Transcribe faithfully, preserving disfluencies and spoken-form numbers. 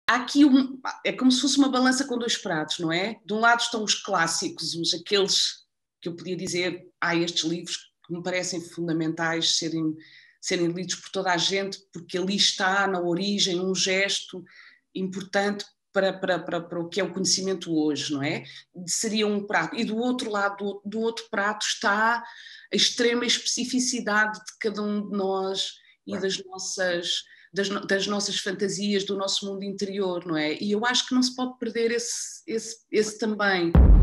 há aqui um, é como se fosse uma balança com dois pratos, não é? De um lado estão os clássicos, os, aqueles que eu podia dizer, há ah, estes livros que me parecem fundamentais serem, serem lidos por toda a gente, porque ali está na origem um gesto importante para, para, para, para o que é o conhecimento hoje, não é? Seria um prato. E do outro lado, do, do outro prato está a extrema especificidade de cada um de nós e das nossas... Das, das nossas fantasias, do nosso mundo interior, não é? E eu acho que não se pode perder esse, esse, esse também.